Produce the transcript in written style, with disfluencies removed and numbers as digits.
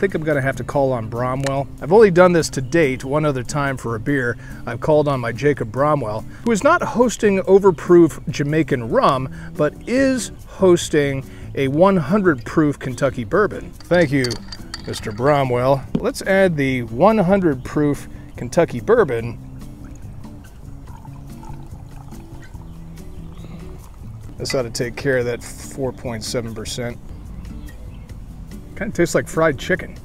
think I'm gonna have to call on Bromwell. I've only done this to date one other time for a beer. I've called on my Jacob Bromwell, who is not hosting overproof Jamaican rum, but is hosting a 100 proof Kentucky bourbon. Thank you, Mr. Bromwell. Let's add the 100 proof Kentucky bourbon. This ought to take care of that 4.7%. Kind of tastes like fried chicken.